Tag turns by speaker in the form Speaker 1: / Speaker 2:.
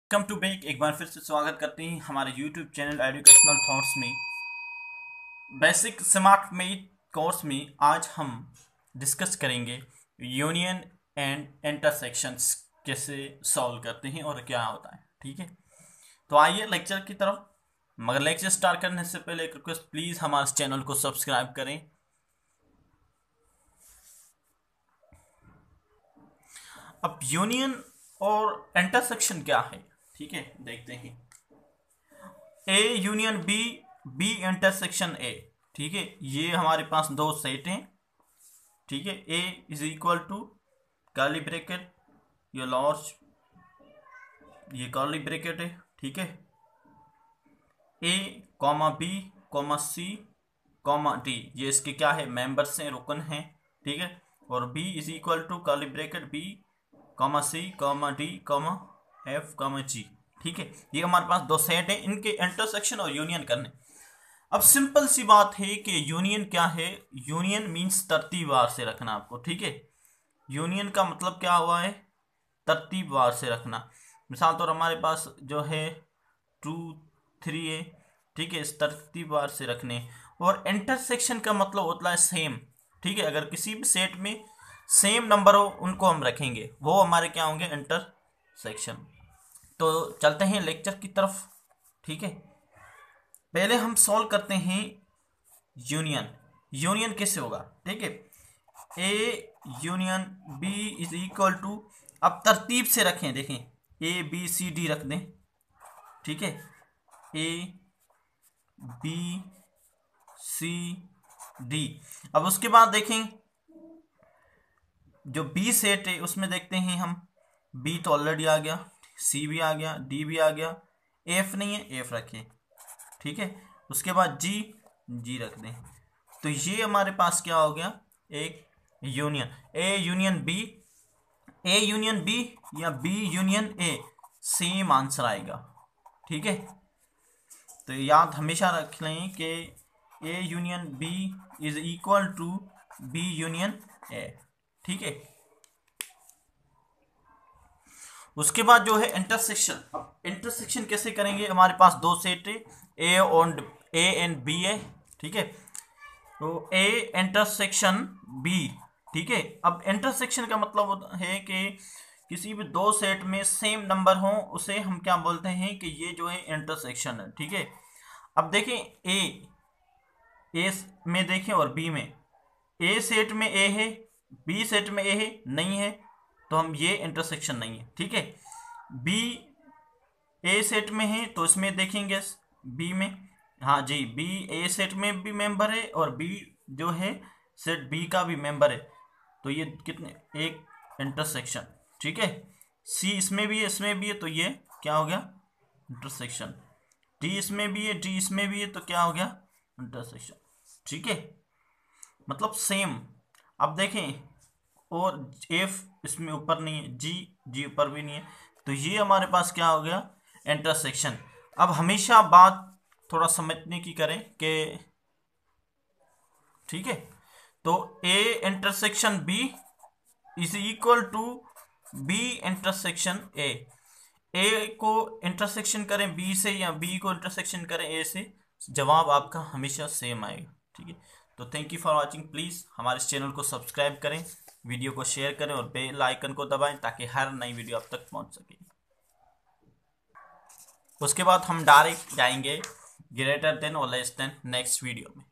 Speaker 1: Welcome to back. एक बार फिर से स्वागत करते हैं हमारे यूट्यूब चैनल एजुकेशनल थॉट्स में। बेसिक स्मार्ट मैथ कोर्स में आज हम डिस्कस करेंगे यूनियन एंड इंटरसेक्शंस कैसे सॉल्व करते हैं और क्या होता है। ठीक है, तो आइए लेक्चर की तरफ। मगर लेक्चर स्टार्ट करने से पहले एक रिक्वेस्ट, प्लीज़ हमारे चैनल को सब्सक्राइब करें। अब यूनियन और इंटरसेक्शन क्या है, ठीक है, देखते हैं। A union B, B intersection A. ठीक है, ये हमारे पास दो सेट हैं। ठीक है, A is equal to curly bracket, ये लार्ज, ये कर्ली ब्रैकेट है। ठीक है, A comma B comma C comma D, ये इसके क्या है, मेंबर्स हैं, रुकन हैं। ठीक है, और B is equal to curly bracket B comma C comma D comma F comma G. ठीक है, ये हमारे पास दो सेट है, इनके इंटरसेक्शन और यूनियन करने। अब सिंपल सी बात है कि यूनियन क्या है। यूनियन मींस तरतीबवार से रखना आपको। ठीक है, यूनियन का मतलब क्या हुआ है, तरतीबवार से रखना। मिसाल तौर हमारे पास जो है 2 3 है। ठीक है, इस तरतीबवार से रखने। और इंटरसेक्शन का मतलब होता है सेम। ठीक है, अगर किसी भी सेट में सेम नंबर हो उनको हम रखेंगे, वो हमारे क्या होंगे, इंटरसेक्शन। तो चलते हैं लेक्चर की तरफ। ठीक है, पहले हम सॉल्व करते हैं यूनियन। यूनियन कैसे होगा, ठीक है। A union B is equal to, अब तरतीब से रखें, देखें, ए बी सी डी रख दें। ठीक है, ए बी सी डी। अब उसके बाद देखें जो बी सेट है उसमें देखते हैं हम, बी तो ऑलरेडी आ गया, सी भी आ गया, डी भी आ गया, एफ नहीं है, एफ रखें। ठीक है, उसके बाद जी, जी रख दें। तो ये हमारे पास क्या हो गया, एक union. A union B, A union B या B union A, same answer आएगा। ठीक है, तो याद हमेशा रख लें कि A union B is equal to B union A. ठीक है, उसके बाद जो है इंटरसेक्शन। अब इंटरसेक्शन कैसे करेंगे, हमारे पास दो सेट है, ए एंड बी है। ठीक है, तो ए इंटरसेक्शन बी। ठीक है, अब इंटरसेक्शन का मतलब है कि किसी भी दो सेट में सेम नंबर हो उसे हम क्या बोलते हैं कि ये जो है इंटरसेक्शन है। ठीक है, अब देखें ए में देखें और बी में, ए सेट में ए है, बी सेट में ए है, नहीं है, तो हम ये इंटरसेक्शन नहीं है। ठीक है, बी ए सेट में है तो इसमें देखेंगे बी में, हाँ जी, बी ए सेट में भी मेंबर है और बी जो है सेट बी का भी मेंबर है, तो ये कितने, एक इंटरसेक्शन। ठीक है, सी इसमें भी है, इसमें भी है, तो ये क्या हो गया, इंटरसेक्शन। डी इसमें भी है, डी इसमें भी है, तो क्या हो गया, इंटरसेक्शन। ठीक है, मतलब सेम। अब देखें, और एफ इसमें ऊपर नहीं है, जी जी ऊपर भी नहीं है, तो ये हमारे पास क्या हो गया, इंटरसेक्शन। अब हमेशा बात थोड़ा समझने की करें कि, ठीक है, तो A intersection B is equal to B intersection A. A को इंटरसेक्शन करें बी से या बी को इंटरसेक्शन करें ए से, जवाब आपका हमेशा सेम आएगा। ठीक है, तो thank you for watching. Please हमारे इस चैनल को सब्सक्राइब करें, वीडियो को शेयर करें और बेल आइकन को दबाएं ताकि हर नई वीडियो आप तक पहुंच सके। उसके बाद हम डायरेक्ट जाएंगे ग्रेटर देन और लेस देन नेक्स्ट वीडियो में।